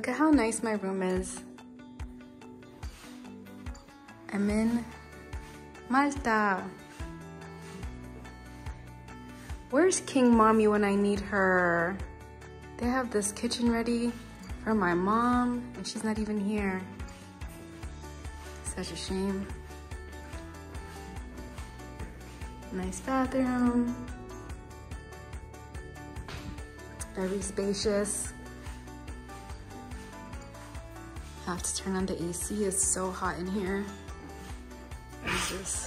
Look at how nice my room is. I'm in Malta. Where's King Mommy when I need her? They have this kitchen ready for my mom and she's not even here. Such a shame. Nice bathroom. Very spacious. I have to turn on the AC, it's so hot in here. What is this?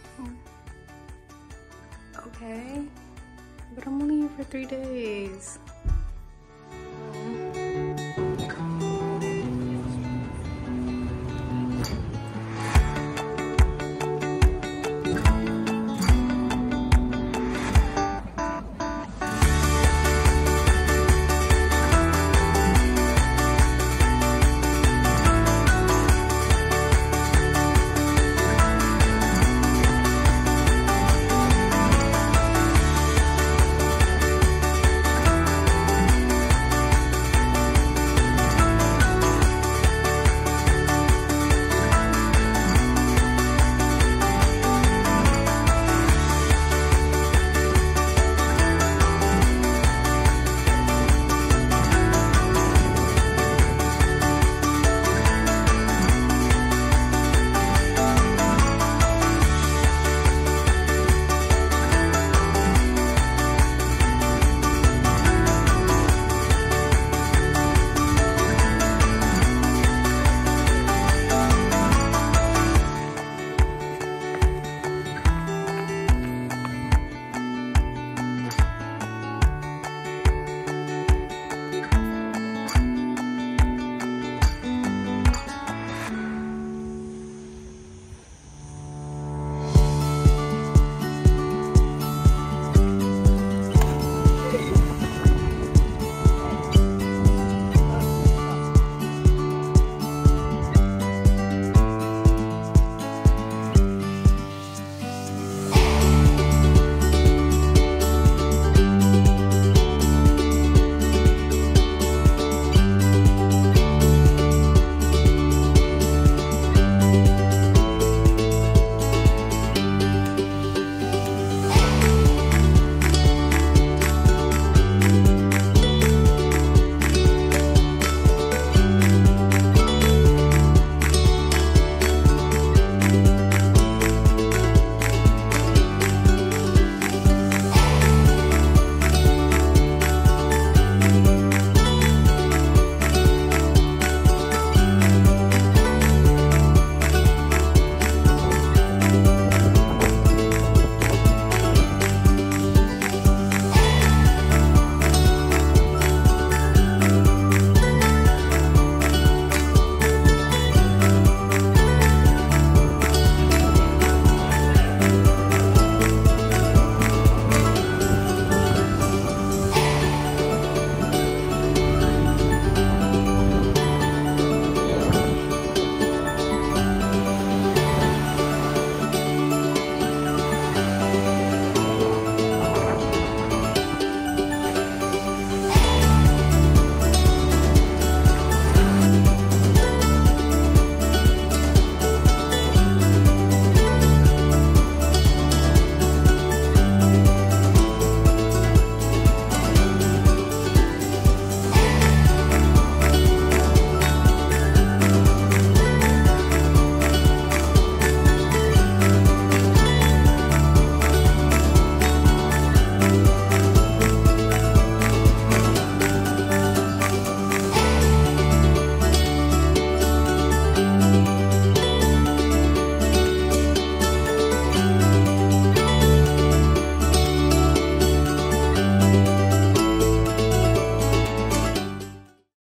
Okay, but I'm only here for 3 days.